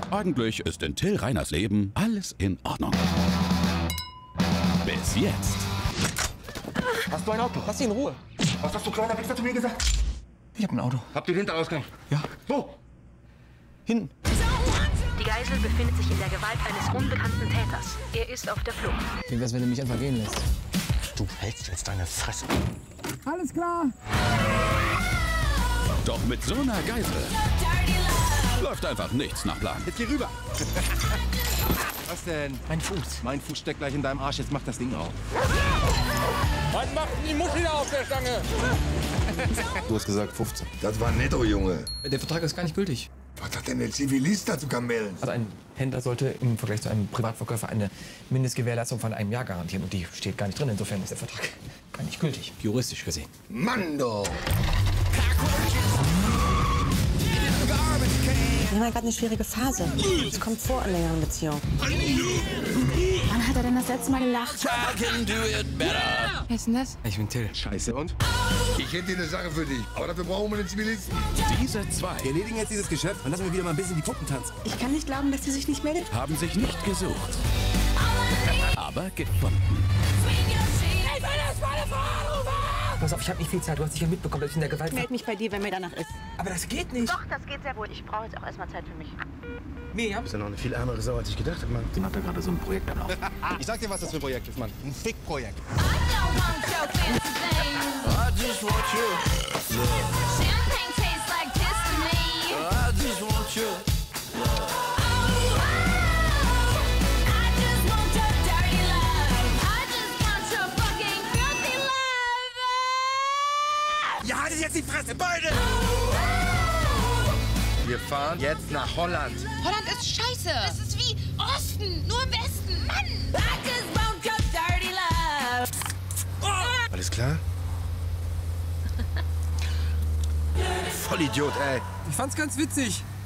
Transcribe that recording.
Eigentlich ist in Till Reiners Leben alles in Ordnung. Bis jetzt. Hast du ein Auto? Lass sie in Ruhe. Was hast du, kleiner Wichser, zu mir gesagt? Ich hab ein Auto. Habt ihr den Hinterausgang? Ja. Wo? Hinten. Die Geisel befindet sich in der Gewalt eines unbekannten Täters. Er ist auf der Flucht. Wie wär's, wenn du mich einfach gehen lässt? Du hältst jetzt deine Fresse. Alles klar. Doch mit so einer Geisel läuft einfach nichts nach Plan. Jetzt geh rüber. Was denn? Mein Fuß. Mein Fuß steckt gleich in deinem Arsch. Jetzt mach das Ding auf. Was macht denn die Muschel da auf der Stange? Du hast gesagt 15. Das war netto, Junge. Der Vertrag ist gar nicht gültig. Was hat denn der Zivilist dazu Kamellen? Also ein Händler sollte im Vergleich zu einem Privatverkäufer eine Mindestgewährleistung von einem Jahr garantieren. Und die steht gar nicht drin. Insofern ist der Vertrag gar nicht gültig, juristisch gesehen. Mann doch! Wir haben ja gerade eine schwierige Phase. Es kommt vor in längeren Beziehungen. Wann hat er denn das letzte Mal gelacht? Wer ist denn das? Ich bin Till. Scheiße, und? Ich hätte hier eine Sache für dich. Aber dafür brauchen wir den Zivilisten. Diese zwei Wir erledigen jetzt dieses Geschäft und lassen wir wieder mal ein bisschen die Puppen tanzen. Ich kann nicht glauben, dass sie sich nicht meldet. haben sich nicht gesucht, aber gefunden. Pass auf, ich habe nicht viel Zeit. Du hast sicher mitbekommen, dass ich in der Gewalt... Ich melde mich bei dir, wenn mir danach ist. Aber das geht nicht. Doch, das geht sehr wohl. Ich brauche jetzt auch erstmal Zeit für mich. Miriam? Du bist ja noch eine viel ärmere Sau, als ich gedacht habe, Mann. Den hat er gerade so ein Projekt am Laufen. Ich sag dir, was das für ein Projekt ist, Mann. Ein Fick-Projekt. Ja, haltet jetzt die Fresse, beide! Wir fahren jetzt nach Holland. Holland ist scheiße. Es ist wie Osten, nur im Westen. Mann! I just want your dirty love. Alles klar? Vollidiot, ey. Ich fand's ganz witzig.